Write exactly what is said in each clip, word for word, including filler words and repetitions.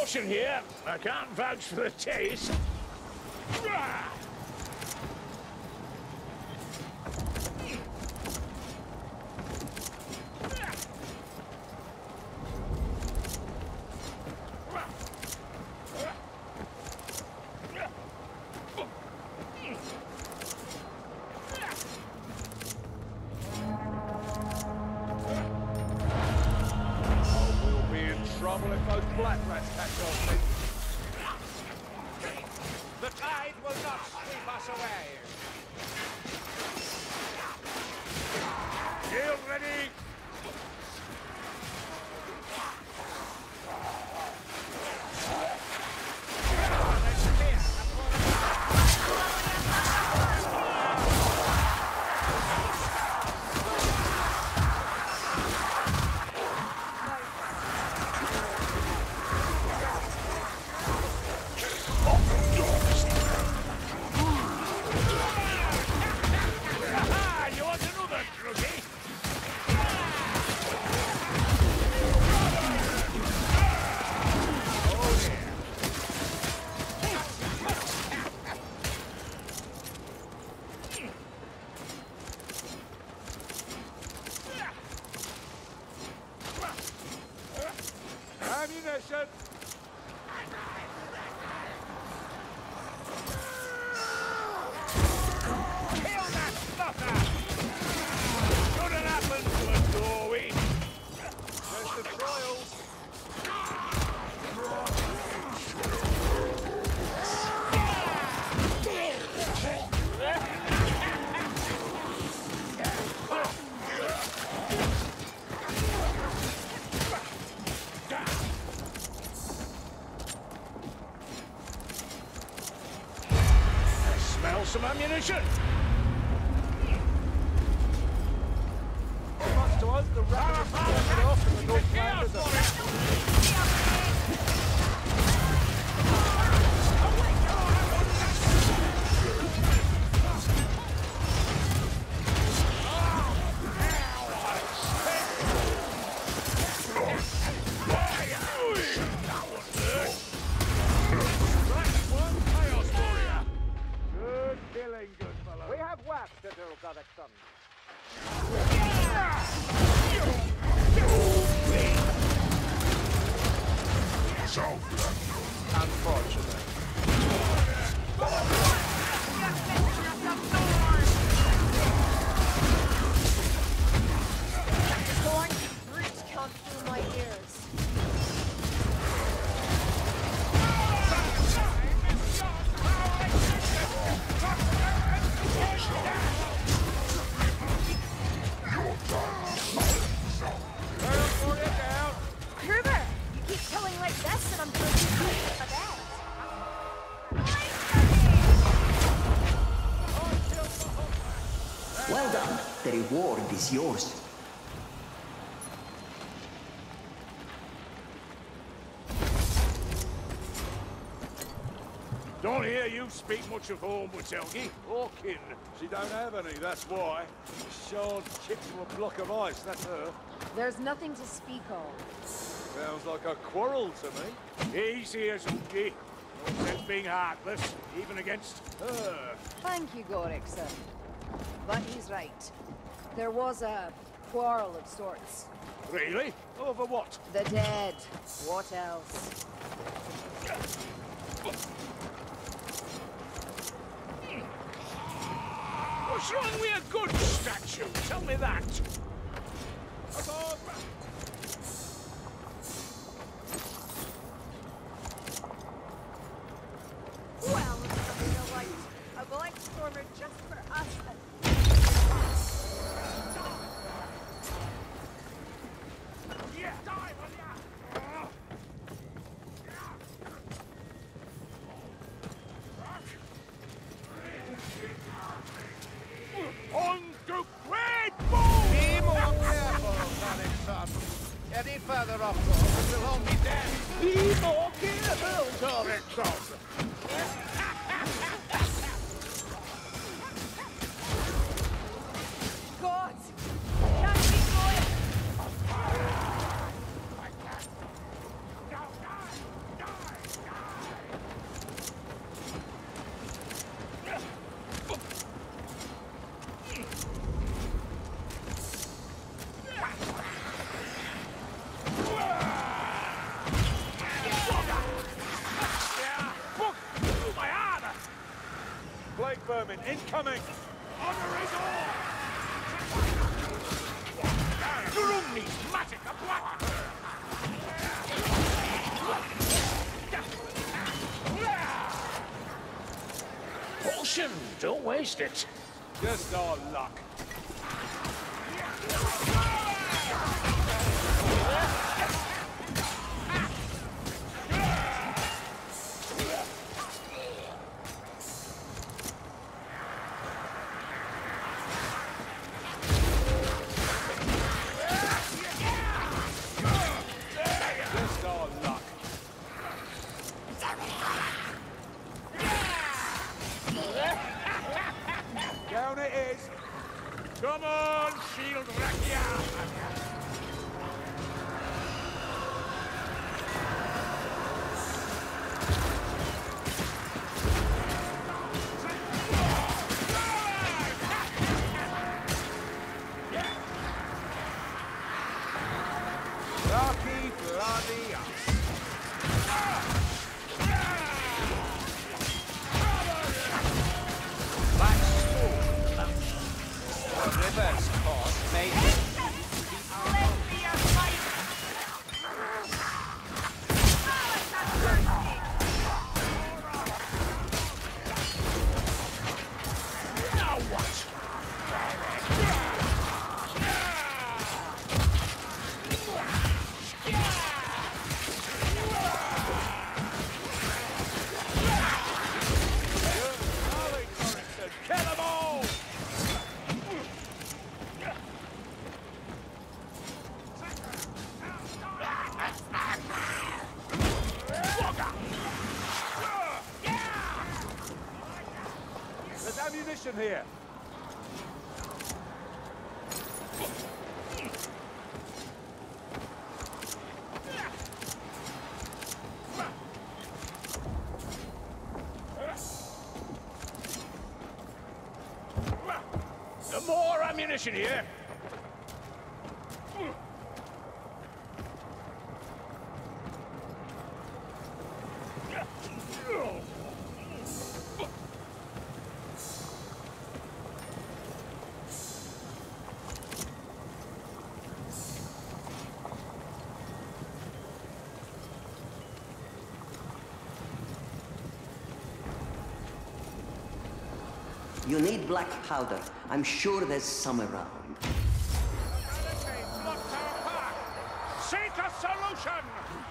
option here. I can't vouch for the taste. Trouble if those black rats catch on me. The tide will not sweep us away. Shield ready! Ammunition! Kill that fucker! Shouldn't happen to a doorway. There's the trials. Smell some ammunition! Much to us, the rabbit is off in the Northland of We have work to do, Godrickson. Unfortunate. Thorn roots come through my ears. Kruber, you keep killing like this and I'm going to do a bed. Well done. The reward is yours. Don't hear you speak much of home, Witelgi. Or kin. She don't have any, that's why. Shard chipped to a block of ice, that's her. There's nothing to speak of. Sounds like a quarrel to me. Easy as Unky. No sense being heartless, even against her. Thank you, Godrickson. But he's right. There was a quarrel of sorts. Really? Over what? The dead. What else? What's wrong with a good statue? Tell me that. Well, it's a real light. A blank stormer just for us. Yeah, dive on ya! On to Great Bull! Be more careful, Godrickson. Any further off course, we'll all be dead. Be more careful, Torrexon! God! Can't keep going! coming! Honor is all! Grumni, matic, a black! Potion! Don't waste it. Just our luck. Just our luck. Down it is. Come on, shield Rakia! Lucky bloody us. Black Stone. The river's course may Now what? Kill them all! There's ammunition here. Some more ammunition here. You need black powder. I'm sure there's some around. Seek a solution!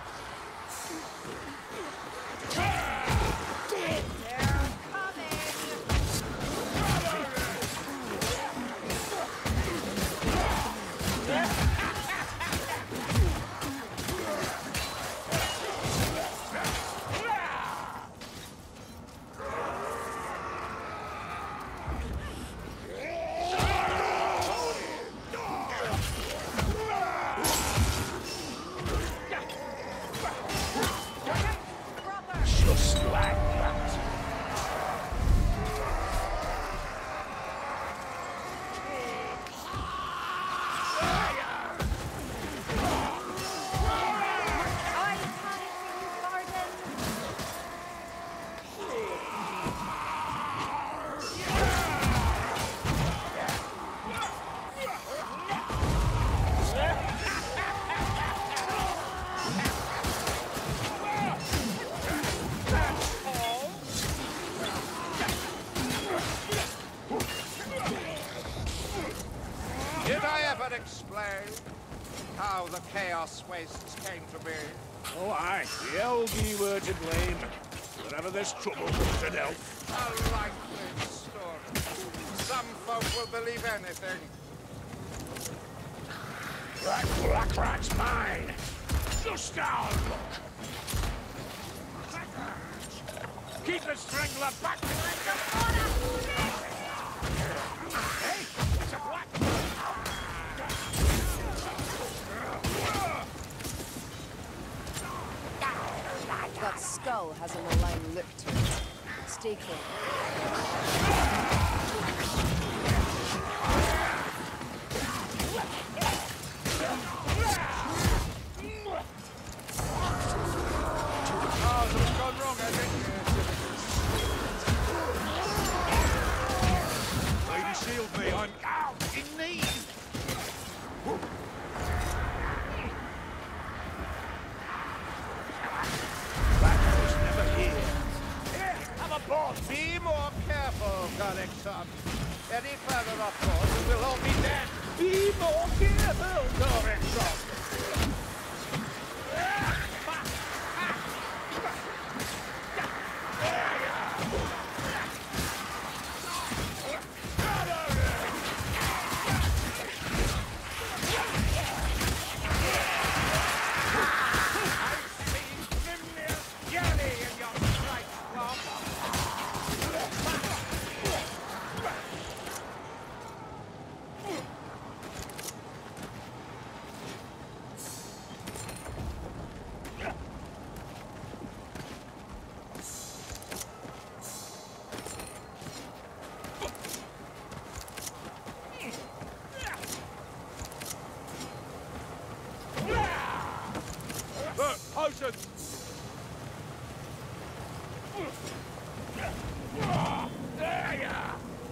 Just like that. I panic for you, Garden. Did I ever explain how the Chaos Wastes came to be? Oh, aye. The Elgi were to blame. Whenever there's trouble, comes an elf. A likely story. Some folk will believe anything. That black rat's mine. Just our luck. Keep the strangler back! Hey, it's a black! That skull has a malign look to it. Stay clear. Oh, something's gone wrong, has it? shield me. I'm out in need. That was never here. Here, have a ball. Be more careful, Garrickson. Any further up course, you will all be dead. Be more careful, Garrickson. Potions! There ya!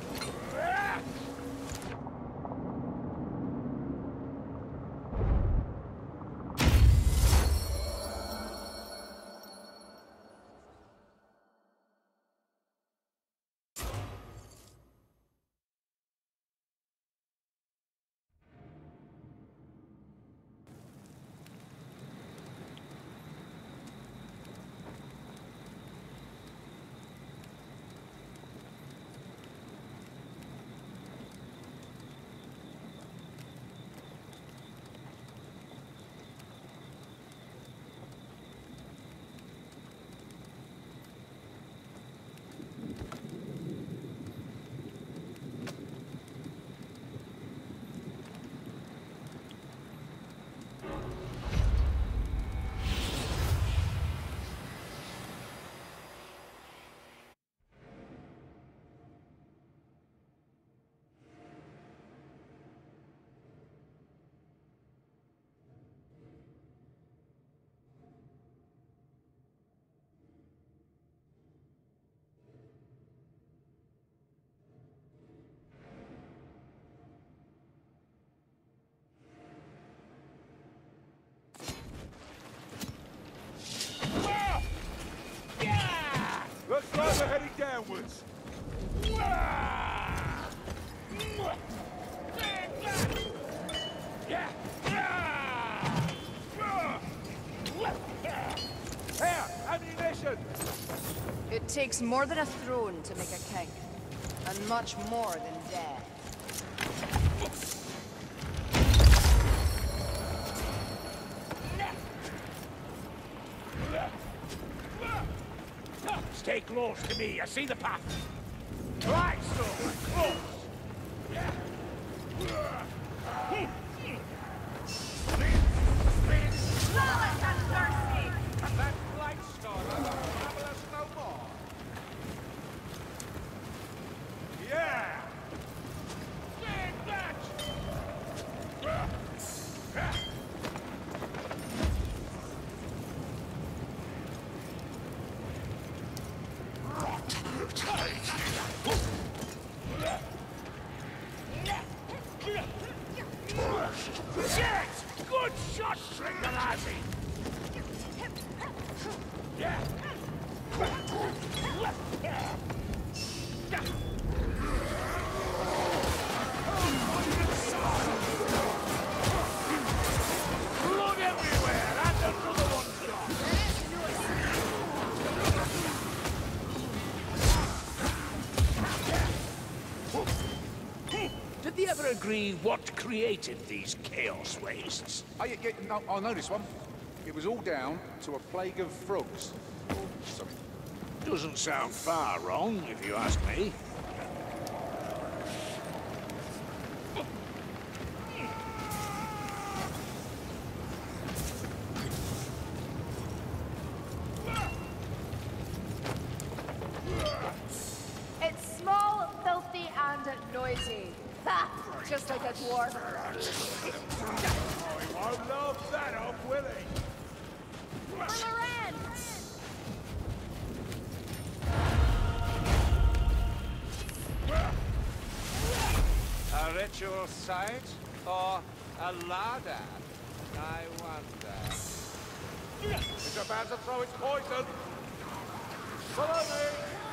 Looks like we're heading downwards. Here, ammunition! It takes more than a throne to make a king, and much more than death. Stay close to me, I see the path. Right, so, close. Yeah. Flawless and thirsty! That light star will trouble us no more. Yeah! Take that! Yes! Good shot, Stringalazzi! Yeah! Blood everywhere, and another one shot! Did they ever agree what created these chaos wastes? Oh, yeah, yeah, no, I know this one. It was all down to a plague of frogs. Or something. Doesn't sound far wrong, if you ask me. It's small, filthy, and noisy. Ha! Just like a dwarf. Oh, he won't love that up, will he? Loren! ritual site or a larder? I wonder. It's about to throw its poison. Follow me.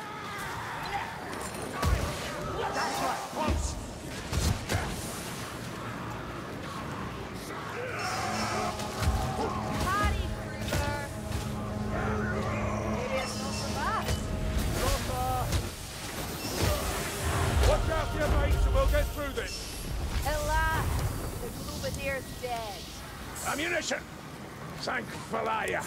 That's what. Once. Party, Kruger. Maybe it's not so bad. Watch out for your mates and we'll get through this. At last, the Grenadier's dead. Ammunition! Thank Falaya.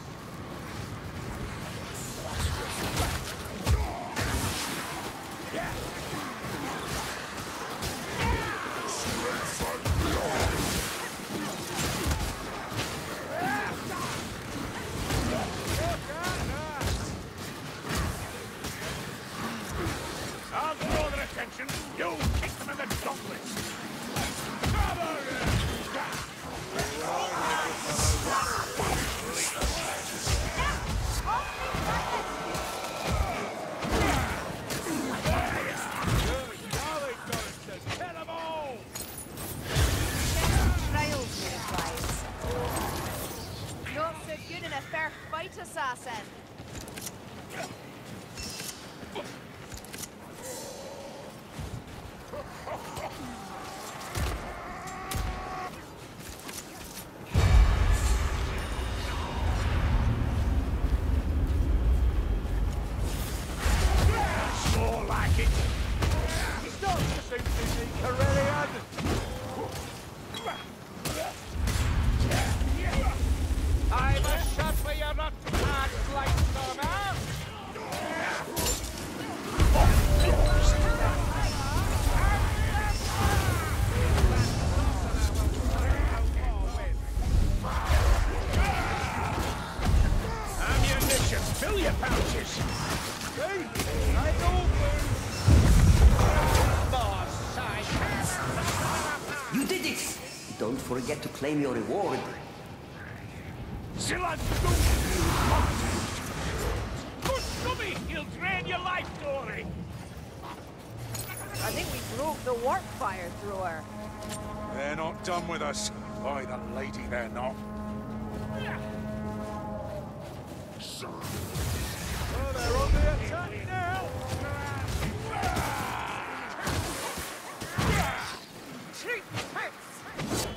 I'll draw their attention. You kick them in the gauntlets. Trials may advise. Not so good in a fair fight, assassin. More like it. Stop pushing me, Corellian! I'm a shot for your not hard like stormer! Ammunition. Fill your pouches. I don't more sight! You did it! Don't forget to claim your reward. Zilan, good stubby. He'll drain your life, Dory. I think we broke the warp fire through her. They're not done with us. By the lady, they're not. Oh, they're on the attack now! Cheap pets!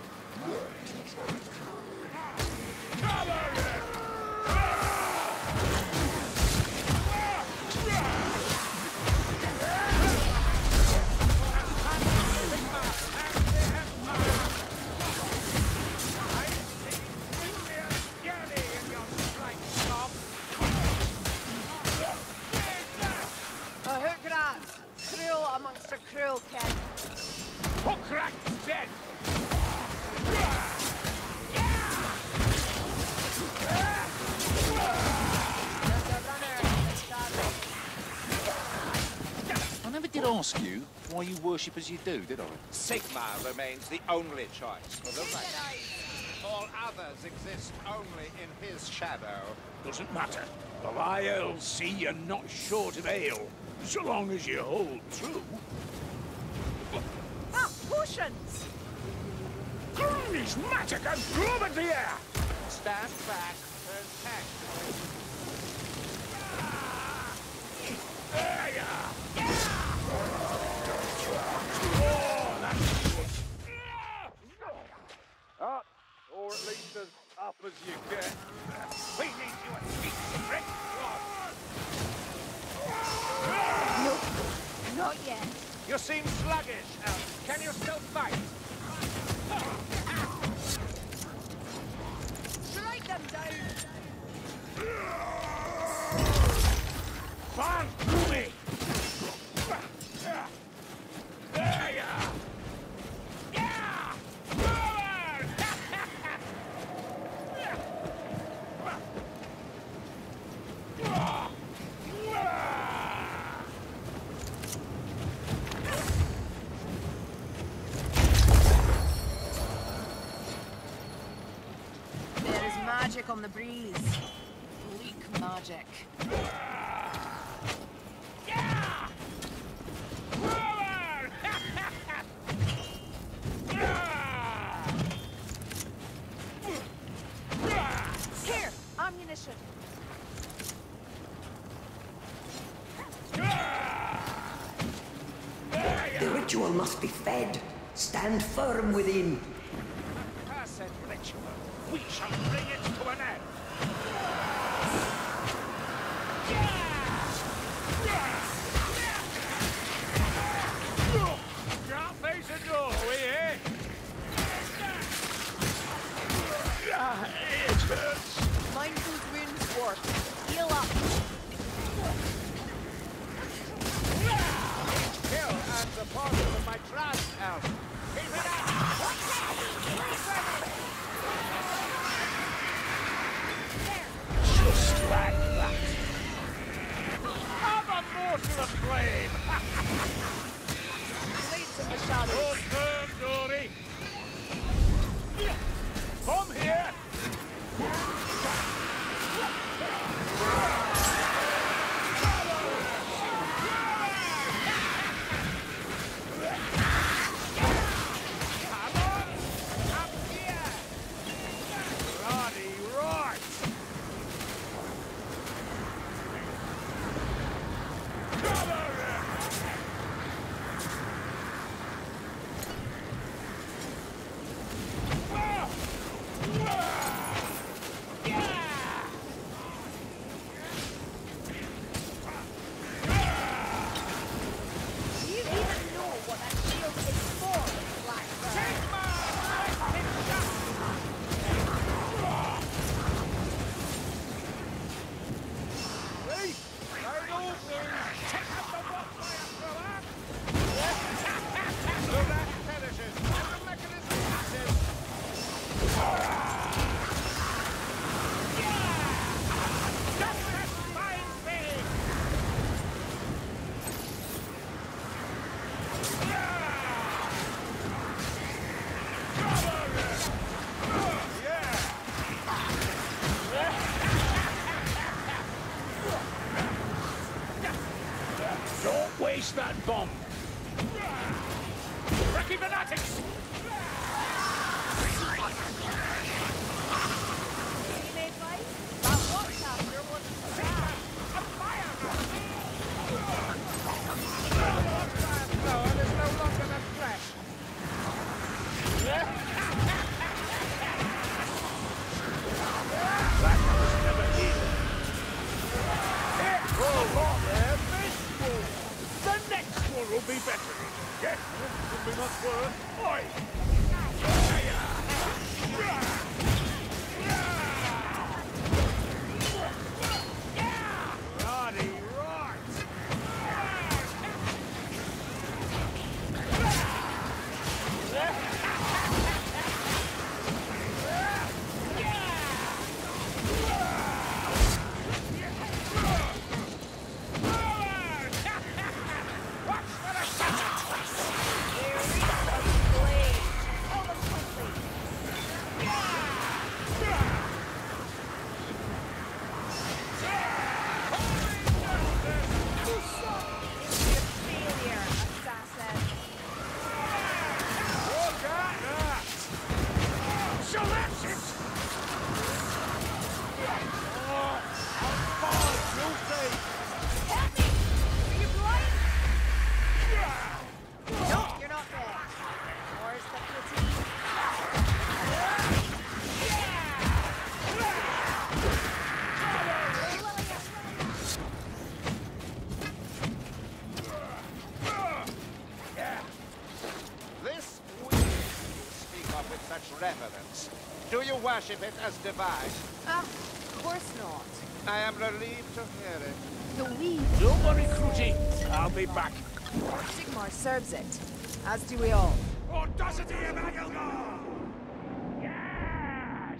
A hook rat. Cruel amongst a cruel kin. Hookrack's dead. There's a runner. Starving. I never did ask you why you worship as you do, did I? Sigma remains the only choice for the race. All others exist only in his shadow. Doesn't matter. Belial'll see you're not short of ale, so long as you hold true. Ah, potions! Charismatic and Grenadier! Stand back and attack. There you are! Oh, that's good. Up, or at least as up as you get. We need you a sweet secret. Nope. Not yet. You seem sluggish, Elf. Can you still fight? Strike them down. Fan through me! There you are! Yeah! Forward! There is magic on the breeze. Bleak magic. Yeah! Forward! be fed. Stand firm within. Accursed ritual. We shall bring it to an end. Can't face a doorway, eh? Ah, it hurts. Mind whose wounds work. Heal up. Kill and the portals of my trust, Elf. Keep it up! Just like that. Have a morsel of flame! Blades in the shadows. Hold firm, Dory! Come here! Come on! Up here! Bloody right! Cover him! Do you even know what that shield is for, Blackbird? Don't waste that bomb. Wrecking fanatics! You may fight, but what's after was bad. No, and it's no longer than flesh. That was never healed. Oh, oh, there, this one! The next one will be better. Yes, this will be much worse. Oi! Bloody right! Failure, assassin. Look at that! So that's it! Oh, how far you'll take! Help me! Are you blind? No, you're not dead. Where's the fatigue? This weed you speak of with such reverence. Do you worship it as divine? Ah, of course not. I am relieved to hear it. The weed. Don't worry, Cruty. I'll be back. Sigmar serves it, as do we all. Audacity of Agilgar! Yes!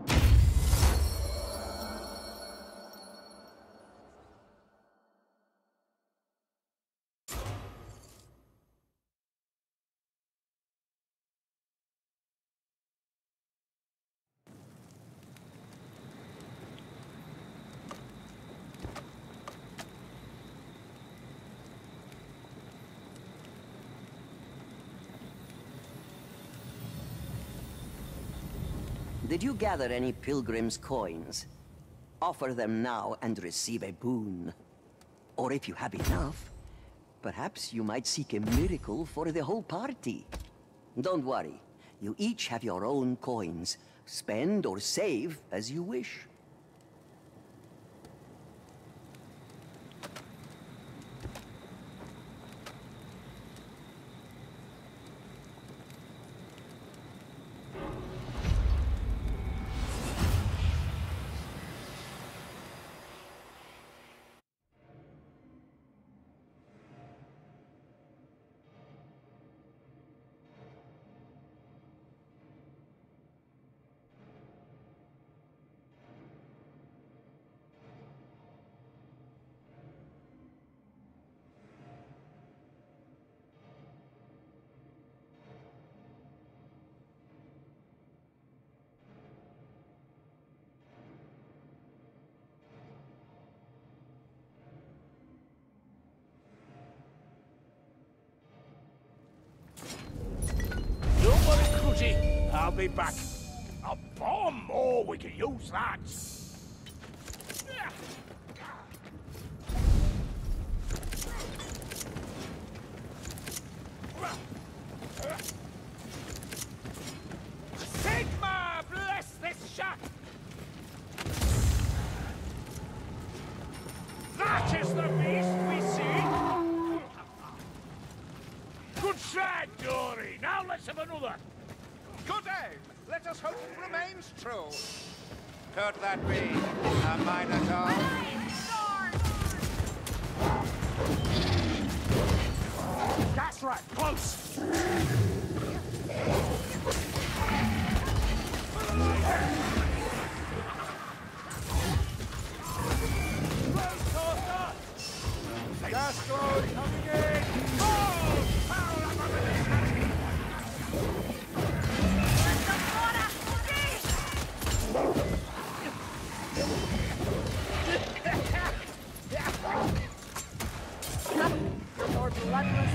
Did you gather any pilgrim's coins? Offer them now and receive a boon. Or if you have enough, Perhaps you might seek a miracle for the whole party. Don't worry. You each have your own coins. Spend or save as you wish. Don't worry, Crutchy. I'll be back. A bomb? Oh, we can use that. Sigma, bless this shot! That is the beast we see! Good shot, Dory. Now let's have another. Good aim. Let us hope it remains true. Could that be a Minotaur? That's right. Close. Gastro coming in! Oh! Power up on the Your bloodless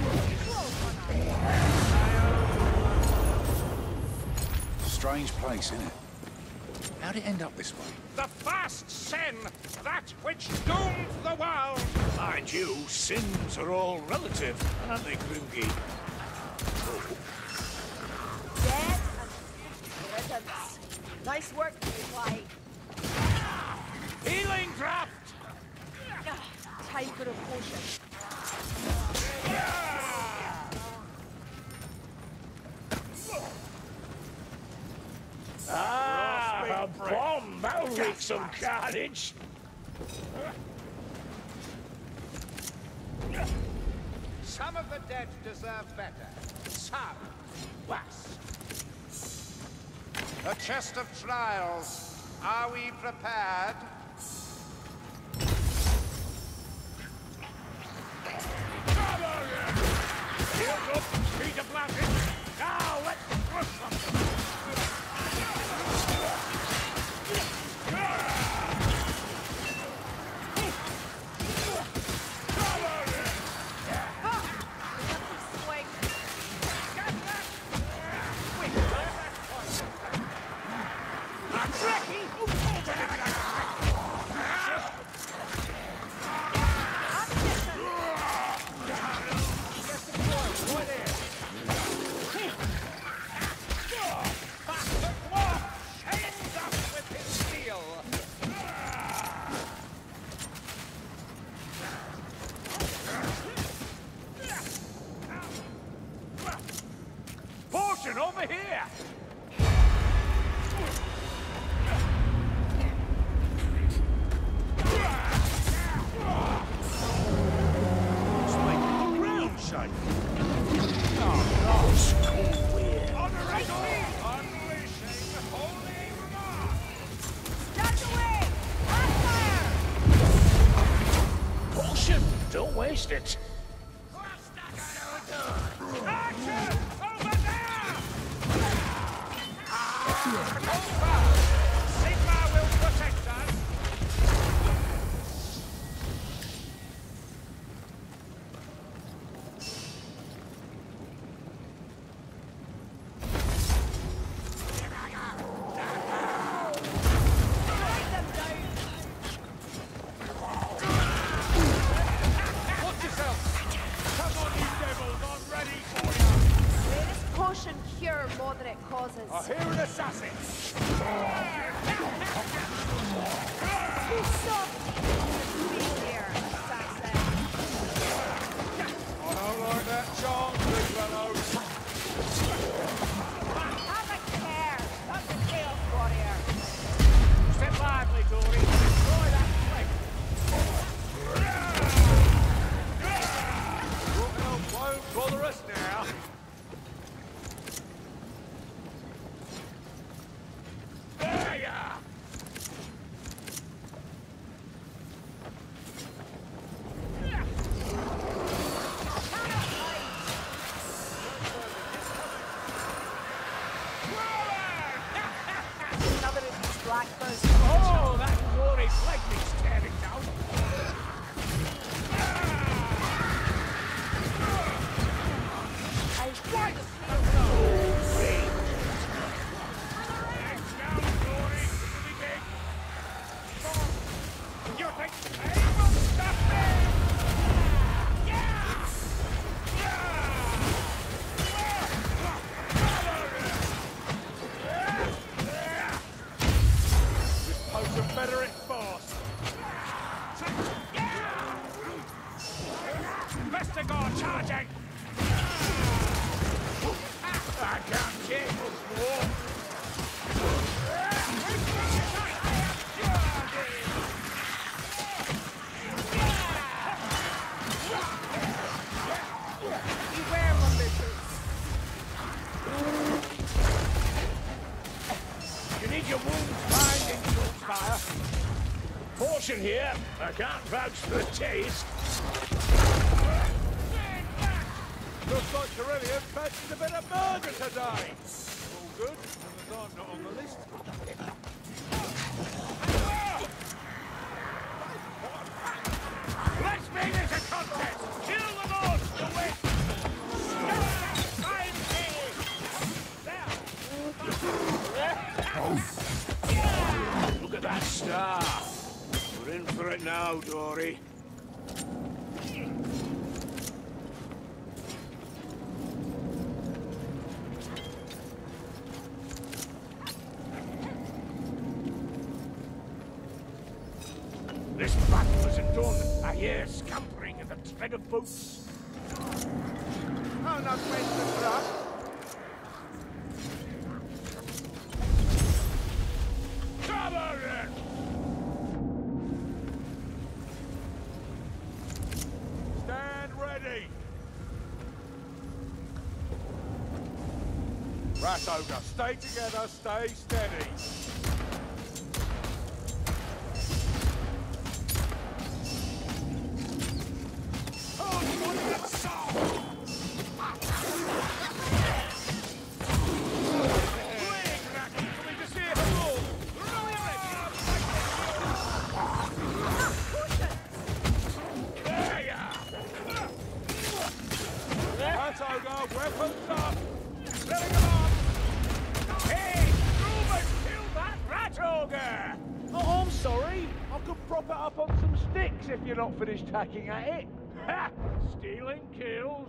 Strange place, isn't it? How'd it end up this way? The fast sin! That which doomed the world! Mind you, sins are all relative, aren't they, Grimgee? dead and riddance. Nice work, Fly. Healing draft! Time for a potion. Ah, a bomb! That'll wreak some carnage! Some of the dead deserve better. Some, worse. A chest of trials. Are we prepared? Here's up, Peter Blasted! Now let's crush something! Portion over here! It's making the ground shake. Oh, no, it's cool weird. Honorably unleashing holy wrath! Stand away! Fire! Portion! Don't waste it. Action! Over there! potion cure more than it causes. I hear an assassin. You soft here, assassin. I don't like that chant, big fellows. Have a care. That's a chaos warrior. Step lively, Dory. Destroy that flank. Your help won't bother us now. There you are. Another of these blackbirds. Oh, that glory flag needs tearing down. I Right. Next down, Glory. It'll be big. You think they will stop me? Yeah! This potion better at fast. Vestigor charging! I can't take much more. beware, Lumbertooth. You need your wounds binding, Shortfire. Portion here. I can't vouch for the taste. Looks like Carillion fancies a bit of murder today. All good, as I'm not on the list. Let's make this a contest. Kill the most to win. Find me. There. Look at that star. We're in for it now, Dory. This battle isn't done. I hear scampering and the tread of boots. Oh, no place to trust. Cover it! Stand ready. Rat Ogre, stay together, stay steady. Oh, you want that song? Ring, Ratty, for me to see it all. Throw it! There you are. Rat Ogre, weapons up. Letting him on. Hey, Reuben, kill that rat ogre! Oh, I'm sorry. I could prop it up on some sticks if you're not finished hacking at it. Ha! Stealing kills.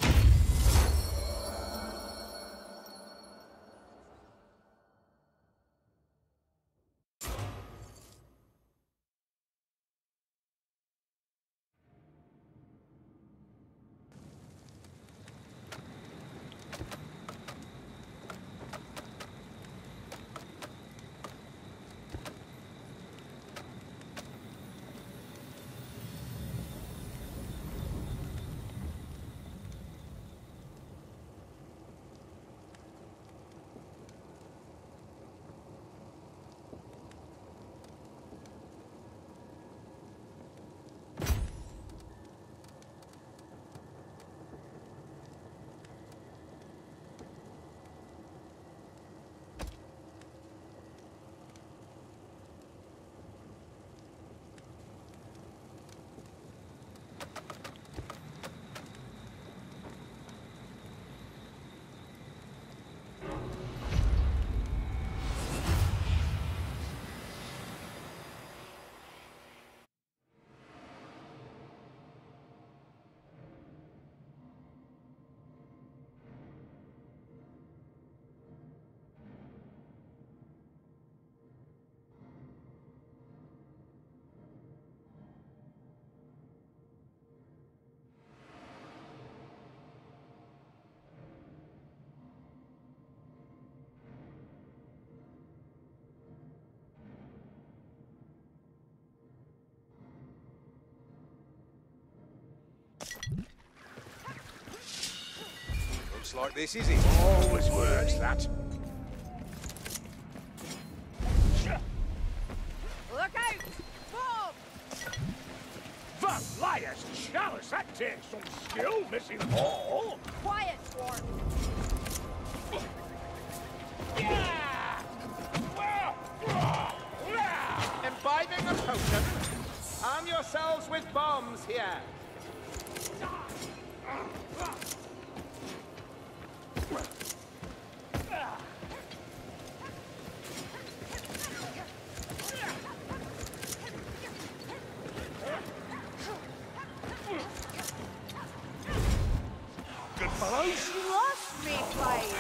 like this, is it? Always works, that. Look out! Bob! The liar's chalice, that takes some skill, missing all. Quiet, dwarf! Imbibing a potion? Arm yourselves with bombs here. Good fellows. You lost me, Clyde!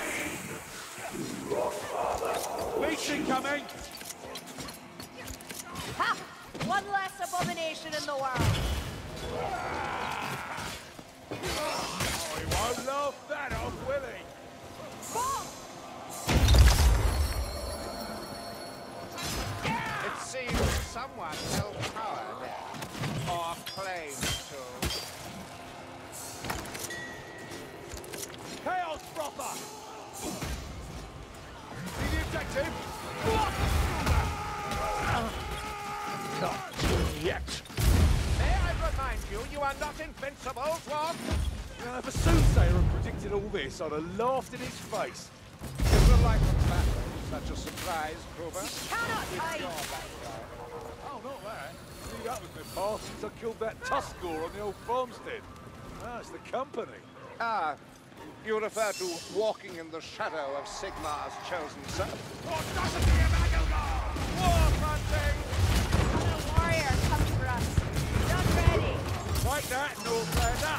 Leech incoming. Ha! One less abomination in the world! Oh, he won't laugh that off, will he? Bob! It seems someone held power there. Or claimed to. Chaos Brother. See the objective? Not yet. May I remind you, you are not invincible, Dwarf? Uh, if a soothsayer had predicted all this, I'd have laughed in his face. It will like that. Such a surprise, Grover. Cannot hide! Oh, not that. See, that was my past since I killed that Tuskor on the old farmstead. Ah, it's the company. Ah, you refer to walking in the shadow of Sigmar's chosen son. What doesn't be a Magilgar? War hunting! The warrior comes for us. Not ready. Like that, no play that.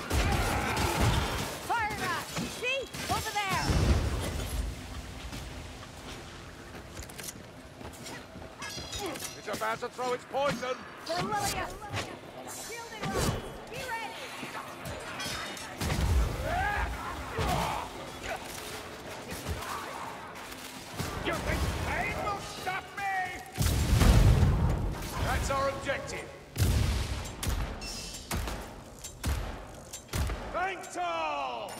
Fire rat! See? Over there! It's about to throw its poison. For Lillian! Shielding rat! Be ready! You think pain will stop me? That's our objective. Thanktal!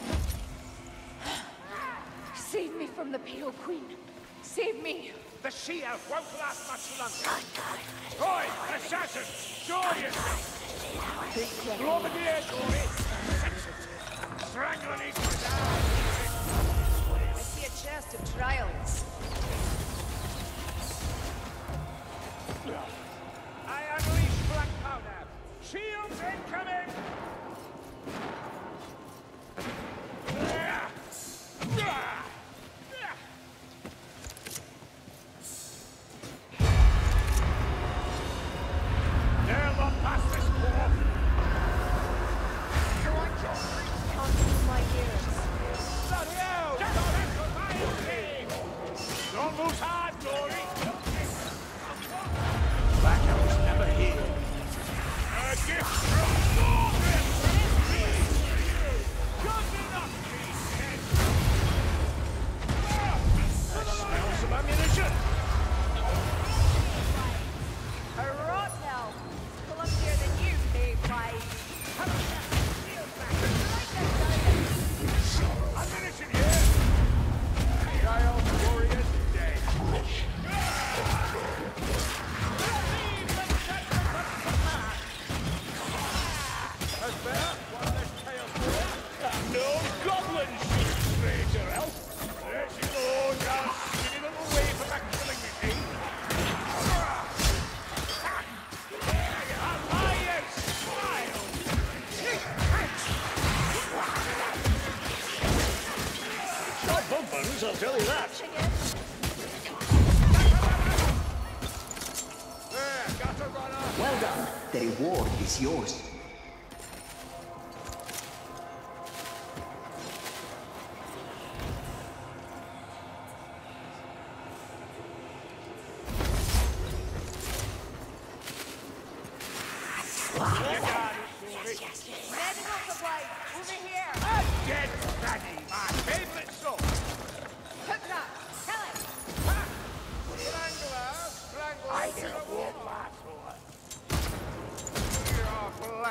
Save me from the Pale Queen. Save me. The she-elf won't last much longer. Roy, assassin, join yourself. Go over here, Jory. Strangling each other. I see a chest of trials. I unleash black powder. Shields incoming! Never pass this dwarf. Come through my ears. Bloody hell! Don't lose heart, Jory. Black Elf's never here. A gift from Thorgrim! Good enough, I smell some ammunition. A rot now. Clumsier than you, Mayfly. Ammunition here. Child warriors dead. That's better. One less chaos warrior. No goblin shit, stranger elf. There she goes, our skinny little way for that killing machine. Alliance smile. Not bumpers, I'll tell you that. There, gutter runner! Well done. The reward is yours. Medical supplies. Over here. Dead fatty, my favorite sort. Hypna. Tell it. Strangler! Strangler! I can walk my sword. Your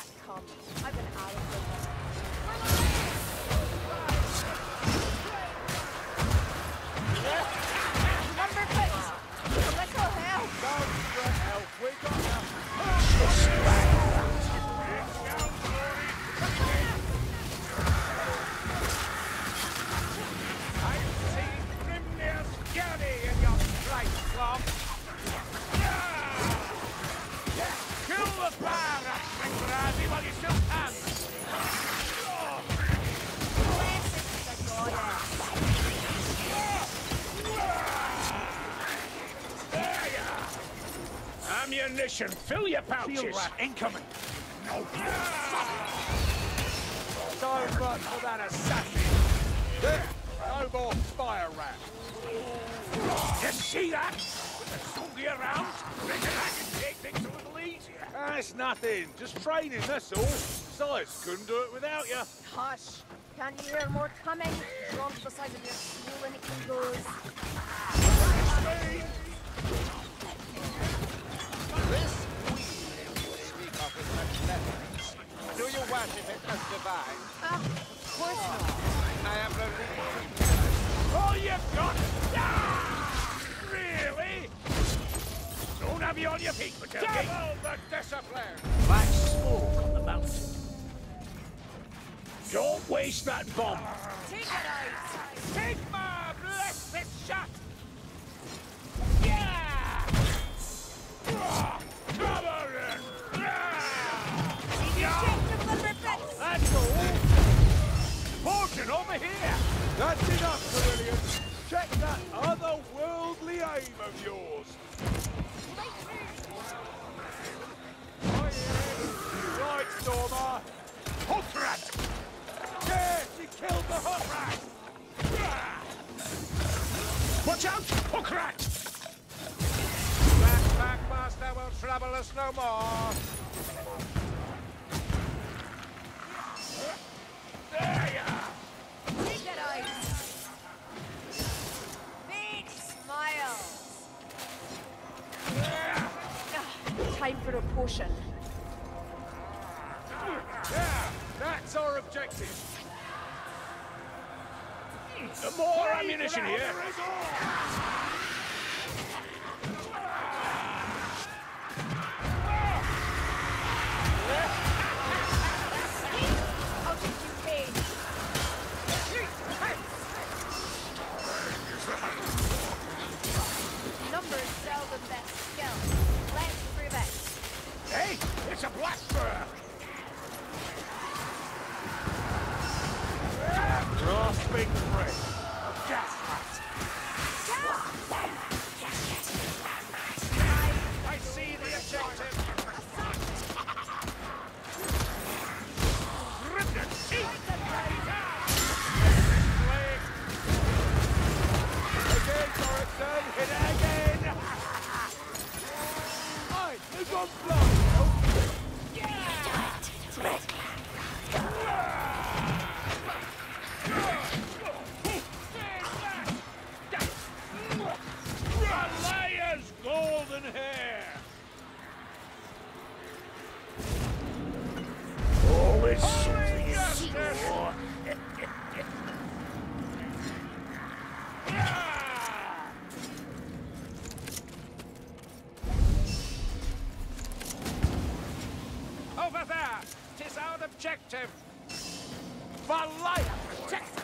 come. I've been out of them. Number six! Little help! Don't fret, Elf. We got now. I've seen Grimnir's Gurney in your strike, Slum. Kill the fire, Ashling Brady, while you still can. Ammunition, fill your pouches. Field rat incoming. No. So much for that assassin. There, no more fire rat. You see that? With the zombie around, reckon I can take things a little easier. That's nothing. Just training, that's all. Besides, couldn't do it without you. Hush! Can't you hear more coming? Drunk the size of your swollen egos. This wheel you speak of with such reverence. Do you worship it as divine? Ah, of course not. I am relieved. All you've got? Ah! Really? Don't have you on your feet, but Double the discipline! Black smoke on the mountain. Don't waste that bomb. Take it out! Sigma, bless this shot! Yeah! Ah, cover it! Ah! That's all. Fortune over here. That's enough, Carillion. Check that otherworldly aim of yours. Right, Stormer. Hook rat. Yes, he killed the hot rat. Ah! Watch out, hook rat. That Packmaster will trouble us no more. There you are. Take it out! Big smiles! Ah, time for a potion. Yeah, that's our objective. More ammunition here. I'll take you paid. Numbers seldom best skill. Let's prove it. Hey, it's a black fur. Grasping prey. Gas rat. I see the objective. Ripped teeth. Again, Dorrington. Hit it again. Aye, who's on blood? Goliath's golden hair. Always something to see for. Over there! Tis our objective! Valaya protect!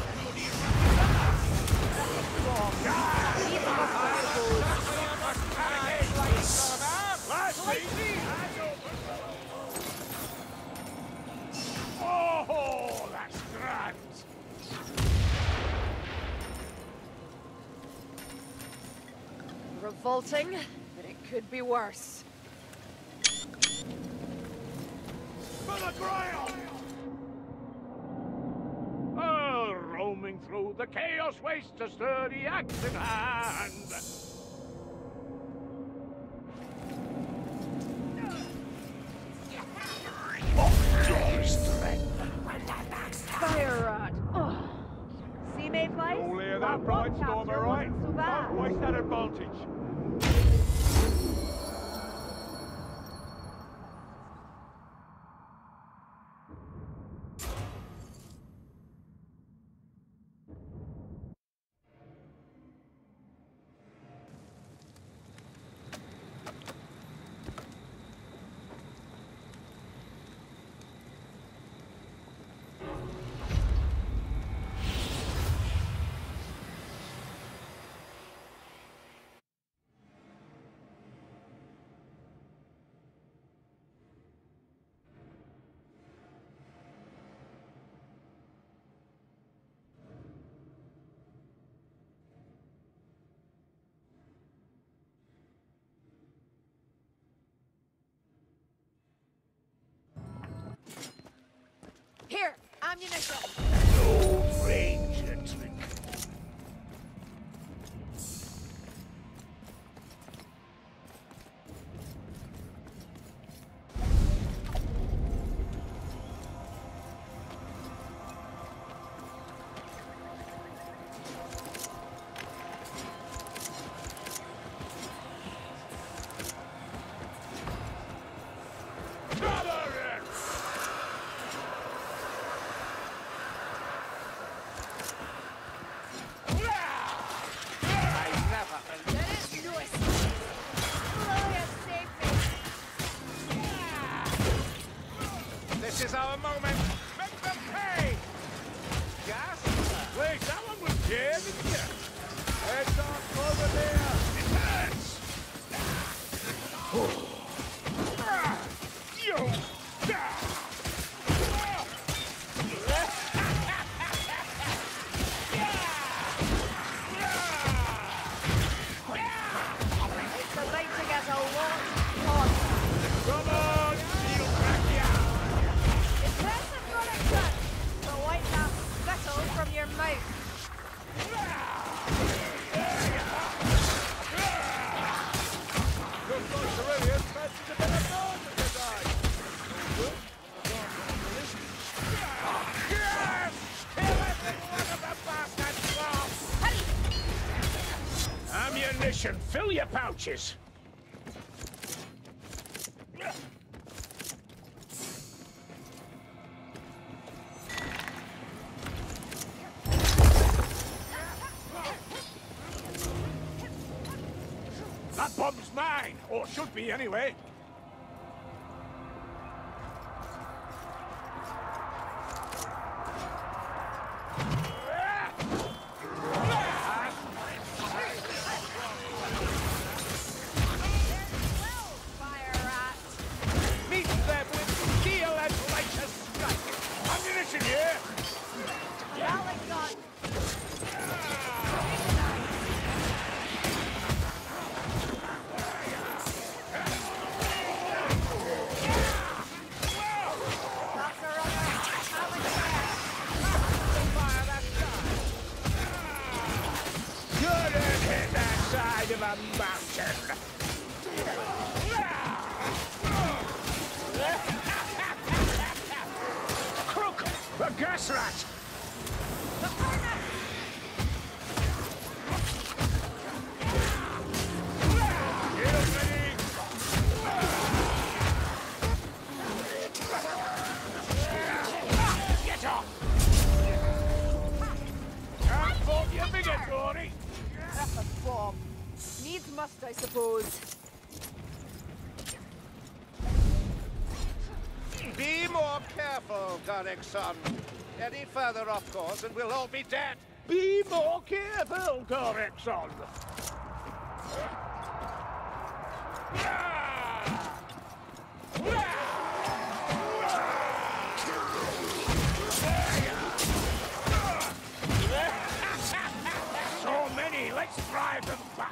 Oh, that's grand. Revolting, but it could be worse. For the ground! Oh, roaming through the chaos waste, a sturdy axe in hand. Fire rod. Oh. See mayflies? All hear that, bright storm, all right? So bad. Don't waste that advantage. ammunition! No ranger trick. This is our moment. Make them pay! Gas? Wait, that one was dead, didn't you? Heads off over there! It hurts! You! It's about to get a lot hotter. Come on, you'll crack ya! Impressive connection to wipe that spittle from your mouth. Good Lord Cerulean fancies a bit of noise at this eye. Yes! Kill every one of the bastards off! Ammunition, fill your pouches! That bomb's mine, or should be anyway. Fire rat. Meet them with steel and righteous strike. Ammunition here! Rally gun. That's a runner. Have a care. Fire that side. Couldn't hit that side of a mountain! Crook! The gas rat! The furnace. Shield ready! Get off! Can't fault you bigger, Glory! That's a bomb. Needs must, I suppose. Be more careful, Garrick son. Any further off course and we'll all be dead. Be more careful, Corexon! So many, let's drive them back!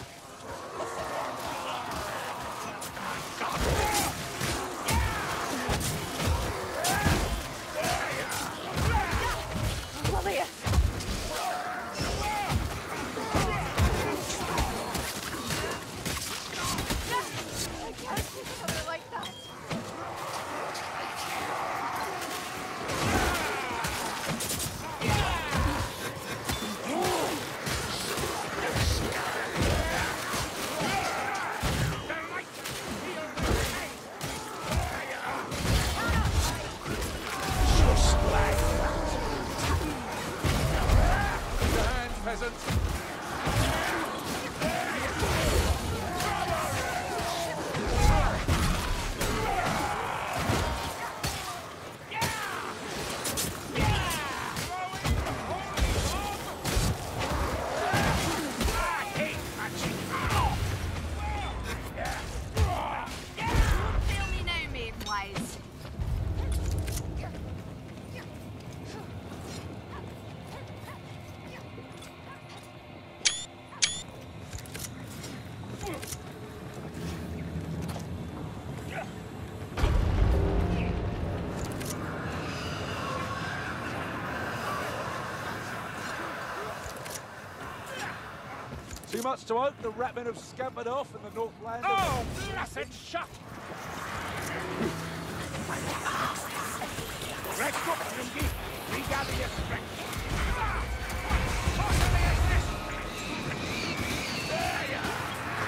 Glorious. much to hope the rapmen have scampered off in the Northland. Oh, blessed shut! Rest up, Lungi. Regather your strength. Possibly is this? There you are.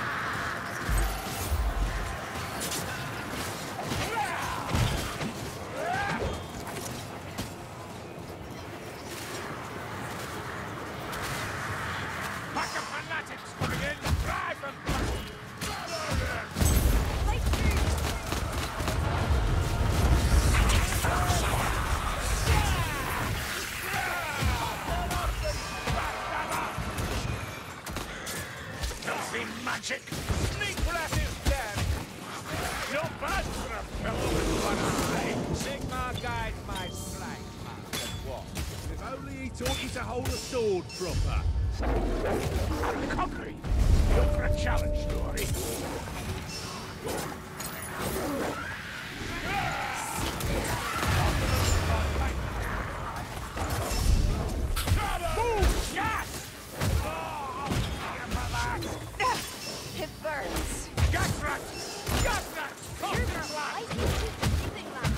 Pack of fanatics coming in. Drive them back. Nothing magic. Sneak rat is dead. Not bad for a fellow with one eye. Sigmar guides my flank, Master. What? If only he taught you to hold a sword proper. Conquering. Look for a challenge story. Move! Yes! It burns. Gas rat! Gas rat! You're the light. Breathing last.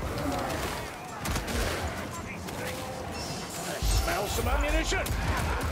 Smell some ammunition!